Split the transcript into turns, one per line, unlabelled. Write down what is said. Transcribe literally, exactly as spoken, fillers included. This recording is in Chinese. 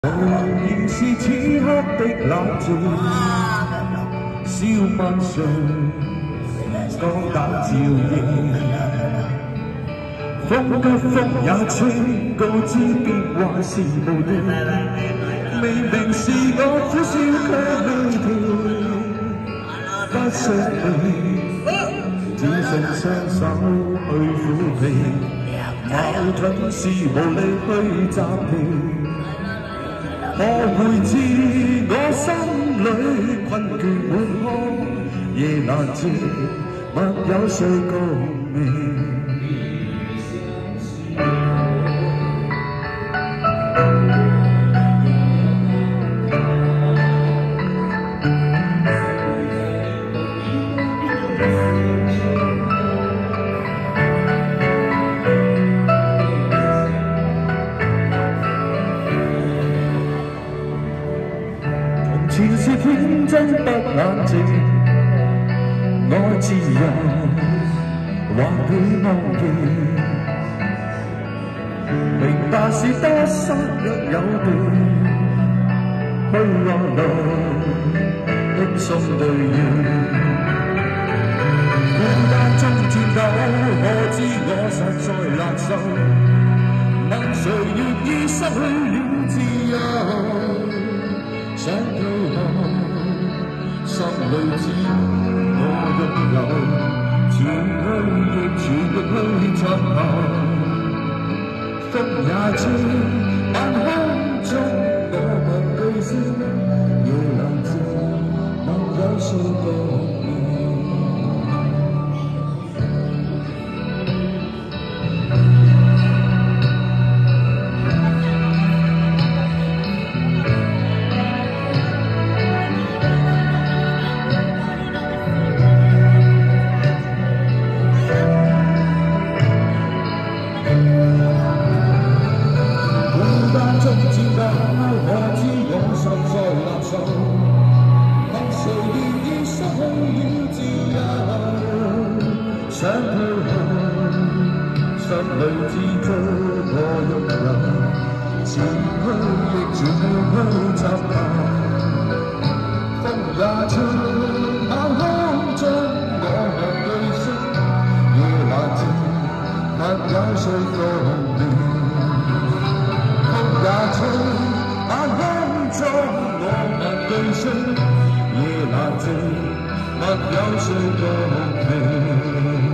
仍是此刻的冷靜，小晚上光膽照映，風急風也吹，告知變幻是無力，明明是我苦笑卻未停，不想你，只剩雙手去撫平，矛盾是無力去暫停。 我會知我心裏困倦滿腔，夜難靜，默有誰共鳴？前是天真不冷靜，愛自由或許忘記，明白是多失約有別，去落淚輕鬆對應，孤單中戰鬥，我知我實在難受，問誰願意失去了自由？ 想退後，心裏知我擁有，全去亦全力去尋求。風也吹，晚空中我問句聲，夜闌靜，沒有誰共鳴。 想退後，心裏知足我擁有，前去亦全力去尋求。風也吹，晚空中我問句聲，夜難靜，默有誰共鳴？風也吹，晚空中我問句聲，夜難靜，默有誰共鳴？